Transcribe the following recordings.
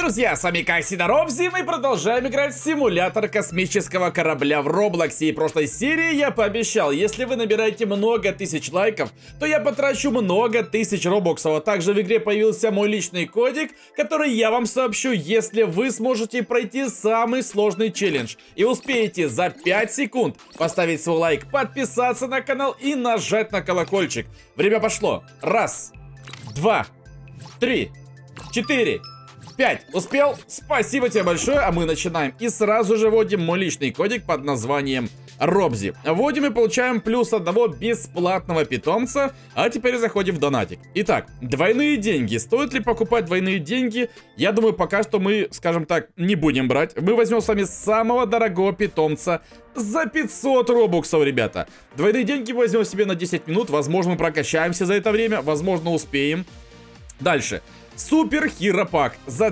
Друзья, с вами Кайсида Робзи, мы продолжаем играть в симулятор космического корабля в Роблоксе. И в прошлой серии я пообещал, если вы набираете много тысяч лайков, то я потрачу много тысяч робоксов. А также в игре появился мой личный кодик, который я вам сообщу, если вы сможете пройти самый сложный челлендж. И успеете за 5 секунд поставить свой лайк, подписаться на канал и нажать на колокольчик. Время пошло. 1, 2, 3, 4... 5. Успел? Спасибо тебе большое, а мы начинаем. И сразу же вводим мой личный кодик под названием Робзи. Вводим и получаем плюс 1 бесплатного питомца. А теперь заходим в донатик. Итак, двойные деньги. Стоит ли покупать двойные деньги? Я думаю, пока что мы, скажем так, не будем брать. Мы возьмем с вами самого дорогого питомца за 500 робоксов, ребята. Двойные деньги возьмем себе на 10 минут. Возможно, мы прокачаемся за это время. Возможно, успеем. Дальше. Супер Хиро Пак за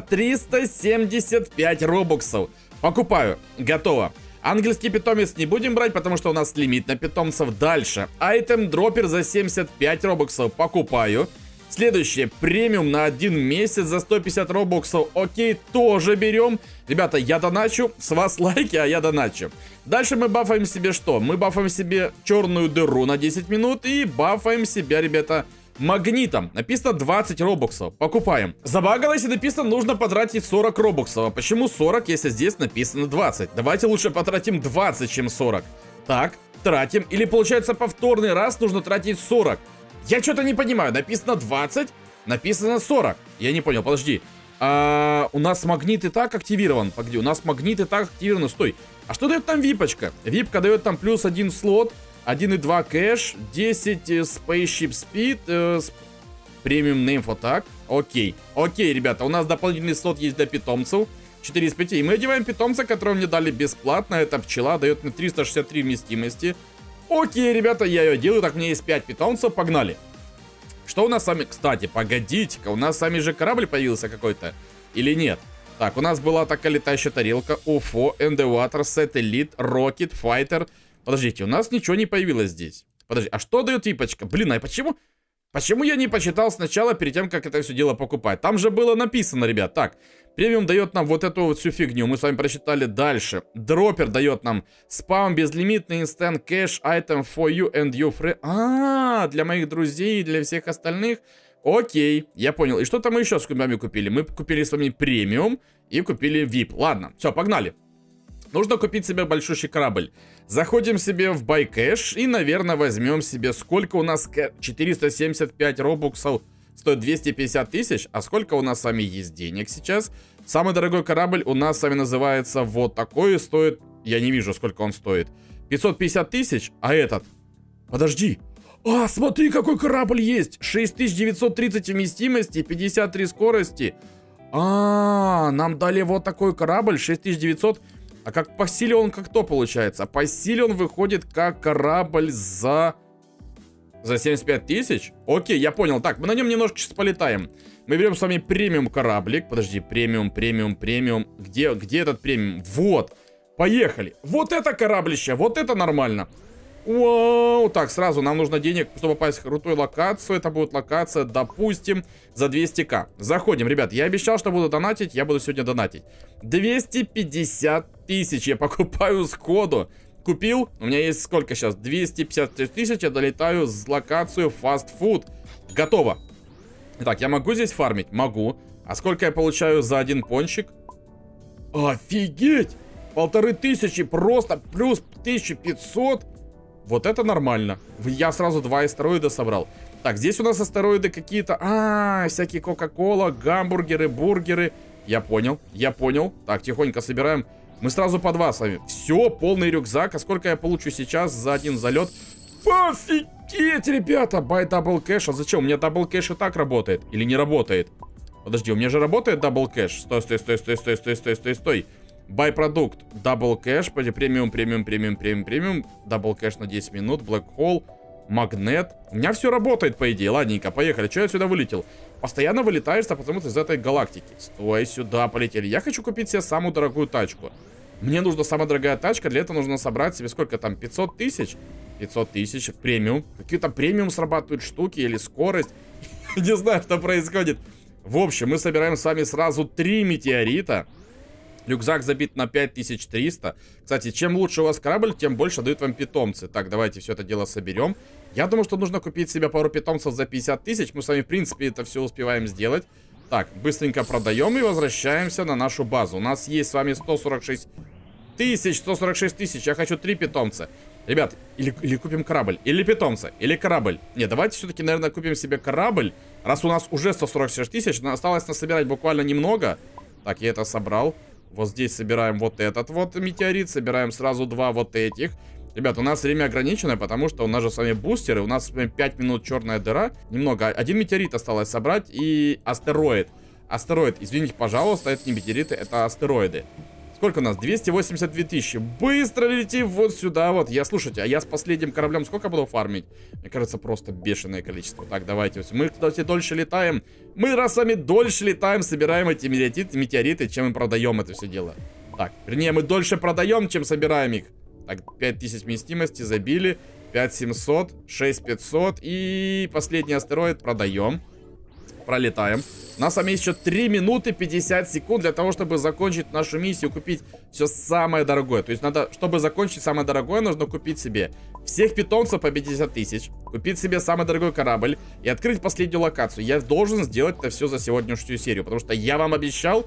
375 робоксов. Покупаю. Готово. Ангельский питомец не будем брать, потому что у нас лимит на питомцев. Дальше. Айтем дроппер за 75 робоксов. Покупаю. Следующее. Премиум на 1 месяц за 150 робоксов. Окей, тоже берем. Ребята, я доначу. С вас лайки, а я доначу. Дальше мы бафаем себе что? Мы бафаем себе черную дыру на 10 минут. И бафаем себя, ребята, магнитом. Написано 20 робоксов. Покупаем. Забагалось и написано, нужно потратить 40 робоксов. А почему 40, если здесь написано 20? Давайте лучше потратим 20, чем 40. Так, тратим. Или получается повторный раз нужно тратить 40. Я что-то не понимаю. Написано 20, написано 40. Я не понял, подожди. У нас магнит и так активирован. Погоди, у нас магнит и так активирован. Стой. А что дает нам випочка? Випка дает там плюс 1 слот. 1,2 кэш, 10 Spaceship Speed, премиум Name for Tag. Окей, окей, ребята, у нас дополнительный слот есть для питомцев. 4 из 5. И мы одеваем питомца, которого мне дали бесплатно. Это пчела, дает мне 363 вместимости. Окей, ребята, я ее делаю. Так, у меня есть 5 питомцев, погнали. Что у нас с вами? Кстати, погодите-ка, у нас с вами же корабль появился какой-то. Или нет? Так, у нас была такая летающая тарелка. UFO, Underwater, Satellite, Rocket, Fighter. Подождите, у нас ничего не появилось здесь. Подожди, а что дает випочка? Блин, а почему? Почему я не почитал сначала, перед тем, как это все дело покупать? Там же было написано, ребят. Так, премиум дает нам вот эту вот всю фигню. Мы с вами прочитали дальше. Дроппер дает нам спам, безлимитный, instant cash, item for you and your friend. Для моих друзей и для всех остальных. Окей, я понял. И что-то мы еще с вами купили. Мы купили с вами премиум и купили VIP. Ладно, все, погнали. Нужно купить себе большущий корабль. Заходим себе в Buy Cash и, наверное, возьмем себе... Сколько у нас? 475 робоксов стоит 250 тысяч. А сколько у нас с вами есть денег сейчас? Самый дорогой корабль у нас с вами называется вот такой. Стоит... Я не вижу, сколько он стоит. 550 тысяч. А этот? Подожди. Смотри, какой корабль есть. 6930 вместимости, 53 скорости. Нам дали вот такой корабль. 6900... А как по силе он как то получается? По силе он выходит как корабль за 75 тысяч? Окей, я понял. Так, мы на нем немножко сейчас полетаем. Мы берем с вами премиум кораблик. Подожди, премиум. Где этот премиум? Вот. Поехали. Вот это кораблище. Вот это нормально. Вау. Так, сразу нам нужно денег, чтобы попасть в крутую локацию. Это будет локация, допустим, за 200к. Заходим, ребят. Я обещал, что буду донатить. Я буду сегодня донатить. 250 тысяч я покупаю сходу. Купил. У меня есть сколько сейчас? 250 тысяч. Я долетаю в локацию Fast Food. Готово. Итак, я могу здесь фармить? Могу. А сколько я получаю за один пончик? Офигеть! 1500 просто плюс 1500. Вот это нормально. Я сразу 2 астероида собрал. Так, здесь у нас астероиды какие-то. Всякие кока-кола, гамбургеры, бургеры. Я понял, я понял. Так, тихонько собираем. Мы сразу по 2 с вами. Все, полный рюкзак. А сколько я получу сейчас за один залет? Офигеть, ребята. Buy double cash. А зачем? У меня double cash и так работает. Или не работает? Подожди, у меня же работает double cash. Стой. Buy продукт, double cash, премиум, double cash на 10 минут, black hole, магнет. У меня все работает, по идее. Ладненько, поехали. Че я сюда вылетел? Постоянно вылетаешь, потому что из этой галактики. Стой, сюда полетели. Я хочу купить себе самую дорогую тачку. Мне нужна самая дорогая тачка. Для этого нужно собрать себе сколько там? 500 тысяч? 500 тысяч, премиум. Какие-то премиум срабатывают штуки или скорость. Не знаю, что происходит. В общем, мы собираем с вами сразу 3 метеорита. Рюкзак забит на 5300. Кстати, чем лучше у вас корабль, тем больше дают вам питомцы. Так, давайте все это дело соберем. Я думаю, что нужно купить себе пару питомцев за 50 тысяч. Мы с вами, в принципе, это все успеваем сделать. Так, быстренько продаем и возвращаемся на нашу базу. У нас есть с вами 146 тысяч. Я хочу 3 питомца. Ребят, или купим корабль, или питомца, или корабль. Не, давайте все-таки, наверное, купим себе корабль. Раз у нас уже 146 тысяч, осталось насобирать буквально немного. Так, я это собрал. Вот здесь собираем вот этот вот метеорит. Собираем сразу 2 вот этих. Ребят, у нас время ограниченное, потому что у нас же с вами бустеры. У нас 5 минут черная дыра. Немного. 1 метеорит осталось собрать. И астероид. Астероид, извините, пожалуйста, это не метеориты, это астероиды. Сколько у нас? 282 тысячи. Быстро летим вот сюда вот. Слушайте, а я с последним кораблем сколько буду фармить? Мне кажется, просто бешеное количество. Так, давайте. Мы, кстати, дольше летаем. Мы раз с вами дольше летаем, собираем эти метеориты, чем мы продаем это все дело. Так, вернее, мы дольше продаем, чем собираем их. Так, 5000 вместимости забили. 5700, 6500. И последний астероид продаем. Пролетаем. У нас с вами есть еще 3 минуты 50 секунд для того, чтобы закончить нашу миссию, купить все самое дорогое. То есть надо, чтобы закончить самое дорогое, нужно купить себе всех питомцев по 50 тысяч, купить себе самый дорогой корабль и открыть последнюю локацию. Я должен сделать это все за сегодняшнюю серию, потому что я вам обещал,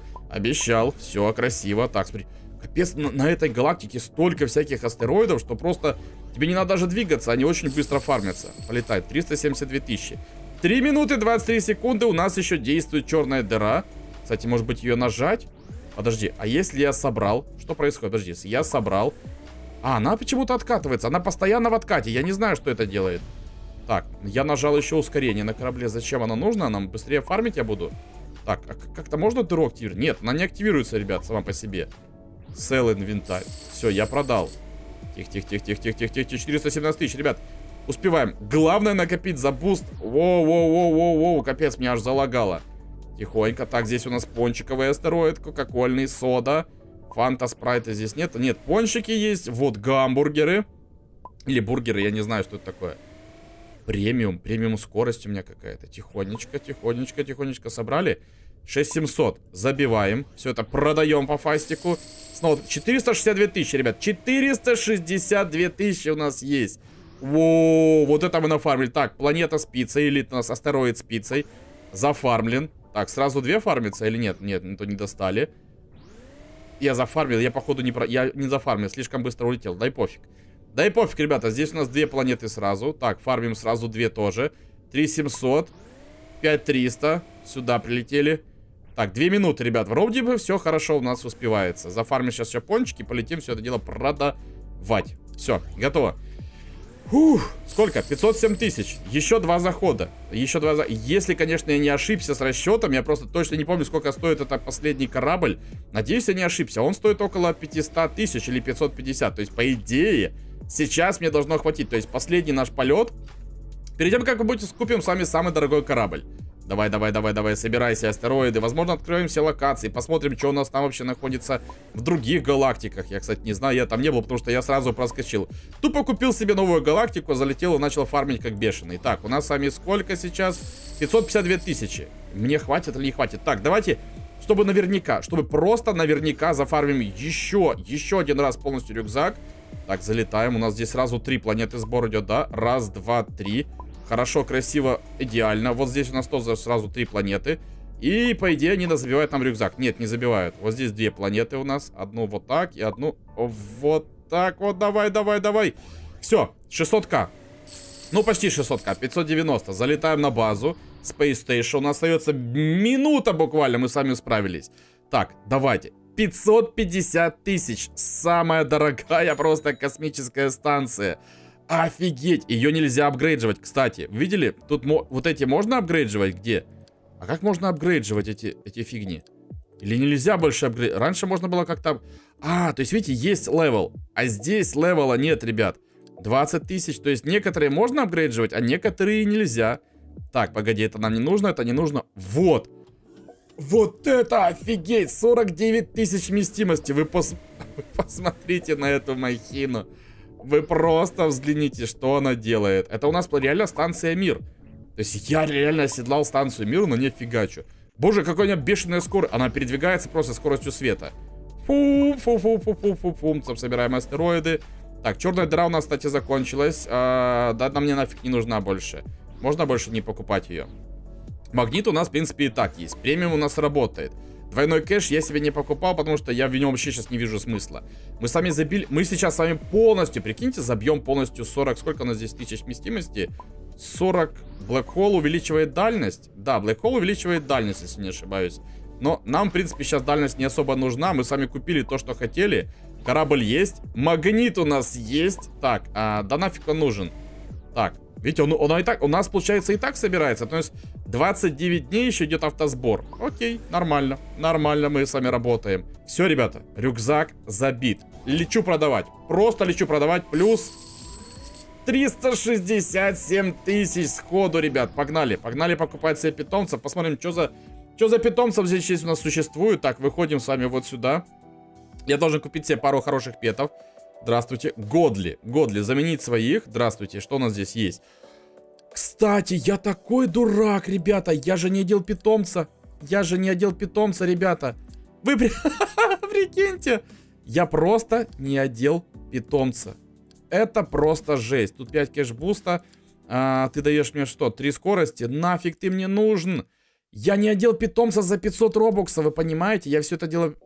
все красиво. Так, смотри, капец, на этой галактике столько всяких астероидов, что просто тебе не надо даже двигаться, они очень быстро фармятся. Полетает 372 тысячи. 3 минуты 23 секунды, у нас еще действует черная дыра. Кстати, может быть ее нажать? Подожди, а если я собрал? Что происходит? Подожди, если я собрал... А, она почему-то откатывается, она постоянно в откате, я не знаю, что это делает. Так, я нажал еще ускорение на корабле, зачем оно нужно? Нам быстрее фармить я буду? Так, а как-то можно дыру активировать? Нет, она не активируется, ребят, сама по себе. Sell инвентарь. Все, я продал. Тихо, 417 тысяч, ребят. Успеваем. Главное накопить за буст. Воу, капец, меня аж залагало. Тихонько. Так, здесь у нас пончиковый астероид, кока-кольный, сода. Фанта, спрайта здесь нет. Нет, пончики есть. Вот гамбургеры. Или бургеры, я не знаю, что это такое. Премиум скорость у меня какая-то. Тихонечко собрали. 6700. Забиваем. Все это продаем по фастику. Снова 462 тысячи, ребят. 462 тысячи у нас есть. Воу, вот это мы нафармили. Так, планета с пиццей, или у нас астероид с пиццей. Зафармлен. Так, сразу 2 фармится или нет? Нет, то не достали. Я зафармил, я походу я не зафармил, слишком быстро улетел. Дай пофиг, ребята, здесь у нас 2 планеты сразу. Так, фармим сразу 2 тоже. 3700, 5300. Сюда прилетели. Так, 2 минуты, ребят, вроде бы все хорошо у нас успевается. Зафармим сейчас еще пончики, полетим все это дело продавать. Все, готово. Фух, сколько? 507 тысяч. Еще 2 захода. Если, конечно, я не ошибся с расчетом, я просто точно не помню, сколько стоит этот последний корабль. Надеюсь, я не ошибся. Он стоит около 500 тысяч или 550. То есть, по идее, сейчас мне должно хватить. То есть, последний наш полет. Перед тем, как мы будем купим с вами самый дорогой корабль. Давай, собирайся, астероиды. Возможно, откроем все локации, посмотрим, что у нас там вообще находится в других галактиках. Я, кстати, не знаю, я там не был, потому что я сразу проскочил. Тупо купил себе новую галактику, залетел и начал фармить как бешеный. Так, у нас с вами сколько сейчас? 552 тысячи. Мне хватит или не хватит? Так, давайте, чтобы просто наверняка зафармим еще один раз полностью рюкзак. Так, залетаем. У нас здесь сразу 3 планеты сбор идет, да? 1, 2, 3. Хорошо, красиво, идеально. Вот здесь у нас тоже сразу 3 планеты. И, по идее, они забивают нам рюкзак. Нет, не забивают. Вот здесь 2 планеты у нас. Одну вот так и одну вот так вот. Давай. Все, 600к. Ну, почти 600к. 590. Залетаем на базу. Space Station. У нас остается минута буквально. Мы с вами справились. Так, давайте. 550 тысяч. Самая дорогая просто космическая станция. Офигеть, ее нельзя апгрейдживать. Кстати, видели? Тут вот эти можно апгрейдживать? Где? А как можно апгрейдживать эти фигни? Или нельзя больше апгрейдживать? Раньше можно было как-то... А, то есть, видите, есть левел. А здесь левела нет, ребят. 20 тысяч. То есть, некоторые можно апгрейдживать, а некоторые нельзя. Так, погоди, это нам не нужно, это не нужно. Вот. Вот это офигеть! 49 тысяч вместимости. Вы посмотрите на эту махину. Вы просто взгляните, что она делает. Это у нас реально станция Мир. То есть я реально оседлал станцию Мир, но не фигачу. Боже, какая у нее бешеная скорость. Она передвигается просто скоростью света. Фу-фу-фу-фу-фу-фу-фу. Там собираем астероиды. Так, черная дыра у нас, кстати, закончилась. Да, она мне нафиг не нужна больше. Можно больше не покупать ее. Магнит у нас, в принципе, и так есть. Премиум у нас работает. Двойной кэш я себе не покупал, потому что я в нем вообще сейчас не вижу смысла. Мы сами забили... Мы сейчас с вами полностью, прикиньте, забьем полностью 40... Сколько у нас здесь тысяч вместимости? 40. Black Hole увеличивает дальность. Да, Black Hole увеличивает дальность, если не ошибаюсь. Но нам, в принципе, сейчас дальность не особо нужна. Мы сами купили то, что хотели. Корабль есть. Магнит у нас есть. Так, да нафиг он нужен. Так, видите, он и так... У нас, получается, и так собирается. То есть 29 дней еще идет автосбор. Окей, нормально. Нормально мы с вами работаем. Все, ребята, рюкзак забит. Лечу продавать. Просто лечу продавать. Плюс 367 тысяч сходу, ребят. Погнали. Погнали покупать себе питомцев. Посмотрим, что за питомцев здесь у нас существует. Так, выходим с вами вот сюда. Я должен купить себе пару хороших петов. Здравствуйте. Годли. Годли. Заменить своих. Здравствуйте. Что у нас здесь есть? Кстати, я такой дурак, ребята. Я же не одел питомца. Я же не одел питомца, ребята. Вы прикиньте. Я просто не одел питомца. Это просто жесть. Тут 5 кэш-буста. Ты даешь мне что? 3 скорости? Нафиг ты мне нужен? Я не одел питомца за 500 робоксов, вы понимаете? Я все это делаю...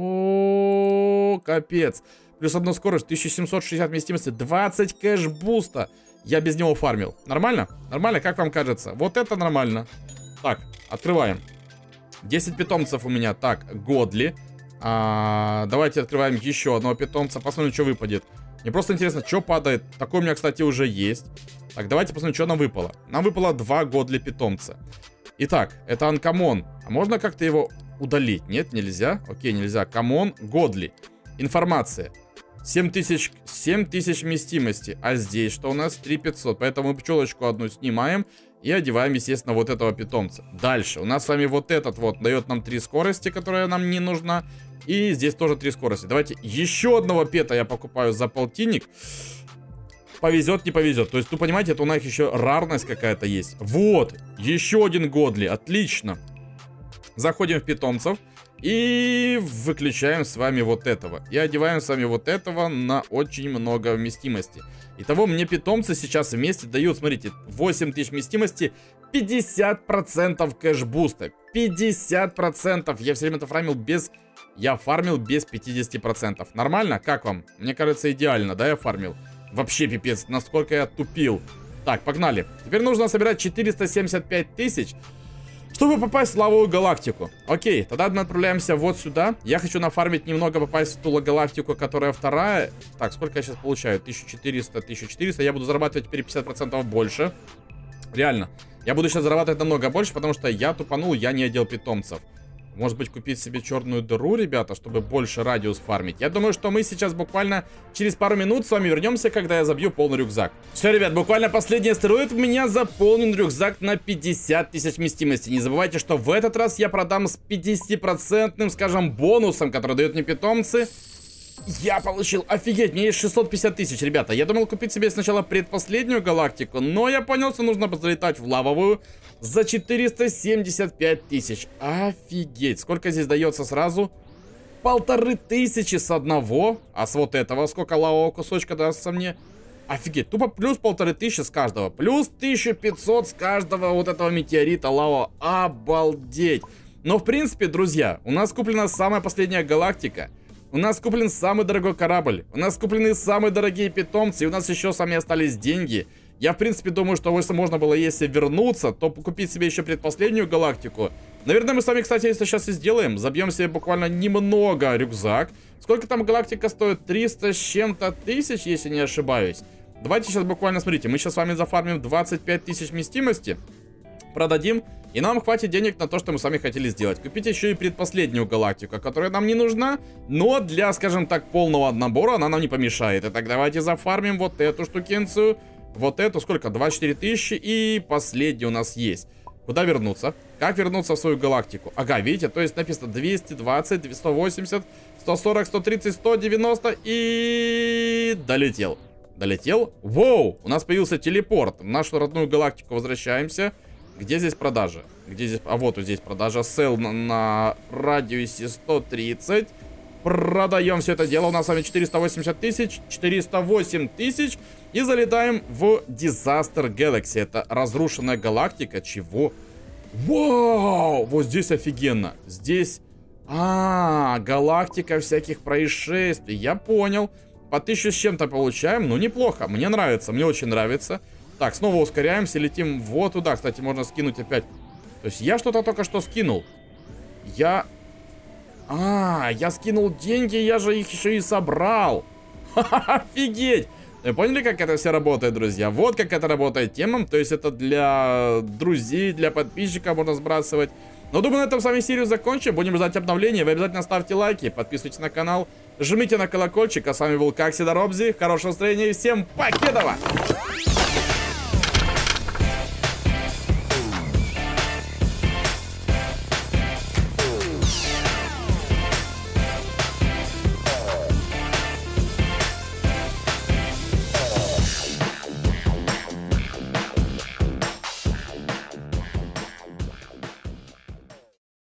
О, капец. Плюс 1 скорость, 1760 вместимости, 20 кэш-буста. Я без него фармил. Нормально? Нормально, как вам кажется? Вот это нормально. Так, открываем. 10 питомцев у меня. Так, Годли. Давайте открываем еще одного питомца. Посмотрим, что выпадет. Мне просто интересно, что падает. Такой у меня, кстати, уже есть. Так, давайте посмотрим, что нам выпало. Нам выпало 2 Годли питомца. Итак, это Анкамон. А можно как-то его удалить? Нет, нельзя. Окей, нельзя. Камон, Годли. Информация. 7000 вместимости. А здесь что у нас? 3500. Поэтому пчелочку одну снимаем и одеваем, естественно, вот этого питомца. Дальше. У нас с вами вот этот вот дает нам 3 скорости, которая нам не нужна. И здесь тоже 3 скорости. Давайте еще одного пета я покупаю за полтинник. Повезет, не повезет. То есть, ну, понимаете, это у нас еще рарность какая-то есть. Вот. Еще один Годли. Отлично. Заходим в питомцев. И выключаем с вами вот этого. И одеваем с вами вот этого на очень много вместимости. Итого мне питомцы сейчас вместе дают, смотрите, 8000 вместимости, 50% кэш-буста. 50%. Я все время это фармил без... Я фармил без 50%. Нормально? Как вам? Мне кажется, идеально, да, я фармил? Вообще пипец, насколько я тупил. Так, погнали. Теперь нужно собирать 475 тысяч, чтобы попасть в лавовую галактику. Окей, тогда мы отправляемся вот сюда. Я хочу нафармить немного, попасть в ту галактику, которая вторая. Так, сколько я сейчас получаю? 1400, 1400. Я буду зарабатывать теперь 50% больше. Реально. Я буду сейчас зарабатывать намного больше, потому что я тупанул, я не одел питомцев. Может быть, купить себе черную дыру, ребята, чтобы больше радиус фармить. Я думаю, что мы сейчас буквально через пару минут с вами вернемся, когда я забью полный рюкзак. Все, ребят, буквально последний астероид. У меня заполнен рюкзак на 50 тысяч вместимости. Не забывайте, что в этот раз я продам с 50%, скажем, бонусом, который дают мне питомцы. Я получил, офигеть, мне есть 650 тысяч, ребята. Я думал купить себе сначала предпоследнюю галактику, но я понял, что нужно залетать в лавовую за 475 тысяч. Офигеть, сколько здесь дается сразу? 1500 с одного. А с вот этого сколько лавового кусочка дастся мне? Офигеть, тупо плюс 1500 с каждого. Плюс 1500 с каждого вот этого метеорита лава. Обалдеть. Но в принципе, друзья, у нас куплена самая последняя галактика. У нас куплен самый дорогой корабль. У нас куплены самые дорогие питомцы. И у нас еще с вами остались деньги. Я, в принципе, думаю, что если можно было, если вернуться, то купить себе еще предпоследнюю галактику. Наверное, мы с вами, кстати, если сейчас и сделаем, забьем себе буквально немного рюкзак. Сколько там галактика стоит? 300 с чем-то тысяч, если не ошибаюсь. Давайте сейчас буквально, смотрите, мы сейчас с вами зафармим 25 тысяч вместимости. Продадим. И нам хватит денег на то, что мы с вами хотели сделать. Купить еще и предпоследнюю галактику, которая нам не нужна. Но для, скажем так, полного набора она нам не помешает. Итак, давайте зафармим вот эту штукенцию. Вот эту, сколько? 24 тысячи. И последний у нас есть. Куда вернуться? Как вернуться в свою галактику? Ага, видите, то есть написано 220, 180, 140, 130, 190 и... Долетел. Долетел. Воу, у нас появился телепорт. В нашу родную галактику возвращаемся. Где здесь продажи? Где здесь? А вот здесь продажа. Сейл на радиусе 130. Продаем все это дело. У нас с вами 480 тысяч, 408 тысяч. И залетаем в Disaster Galaxy. Это разрушенная галактика. Чего? Вау! Вот здесь офигенно. Здесь... галактика всяких происшествий. Я понял. По 1000 с чем-то получаем. Ну, неплохо. Мне нравится. Мне очень нравится. Так, снова ускоряемся. Летим вот туда. Кстати, можно скинуть опять. То есть я что-то только что скинул. Я скинул деньги. Я же их еще и собрал. Офигеть! Вы поняли, как это все работает, друзья? Вот как это работает темам. То есть это для друзей, для подписчиков можно сбрасывать. Но думаю, на этом с вами серию закончим. Будем ждать обновления. Вы обязательно ставьте лайки, подписывайтесь на канал, жмите на колокольчик. А с вами был, как всегда, Робзи. Хорошего настроения и всем покедова!